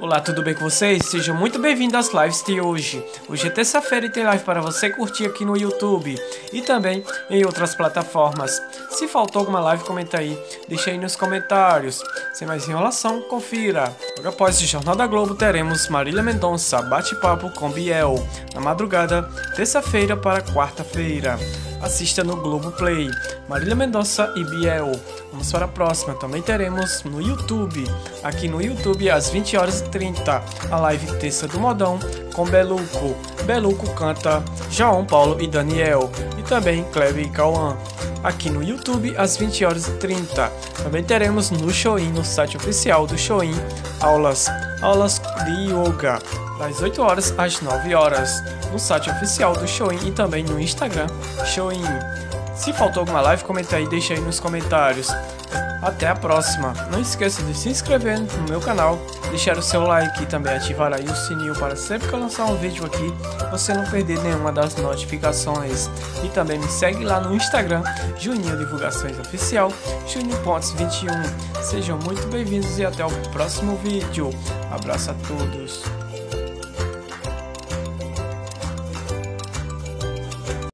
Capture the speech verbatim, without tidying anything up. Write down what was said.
Olá, tudo bem com vocês? Sejam muito bem-vindos às lives de hoje. Hoje é terça-feira e tem live para você curtir aqui no YouTube e também em outras plataformas. Se faltou alguma live, comenta aí, deixa aí nos comentários. Sem mais enrolação, confira. Logo após o Jornal da Globo, teremos Marília Mendonça, bate-papo com Biel, na madrugada, terça-feira para quarta-feira. Assista no Globoplay, Marília Mendonça e Biel. Vamos para a próxima, também teremos no YouTube, aqui no YouTube às vinte horas e trinta, a live Terça do Modão com Beluco. Beluco canta João Paulo e Daniel, e também Cleve e Cauã. Aqui no YouTube às vinte horas e trinta. Também teremos no Shoin, no site oficial do Shoin, aulas, aulas de yoga, das oito horas às nove horas, no site oficial do Shoin e também no Instagram Shoin. Se faltou alguma live, comenta aí, deixa aí nos comentários. Até a próxima. Não esqueça de se inscrever no meu canal, deixar o seu like e também ativar aí o sininho para sempre que eu lançar um vídeo aqui, você não perder nenhuma das notificações. E também me segue lá no Instagram, Juninho Divulgações Oficial, Juninho Pontes vinte e um. Sejam muito bem-vindos e até o próximo vídeo. Abraço a todos.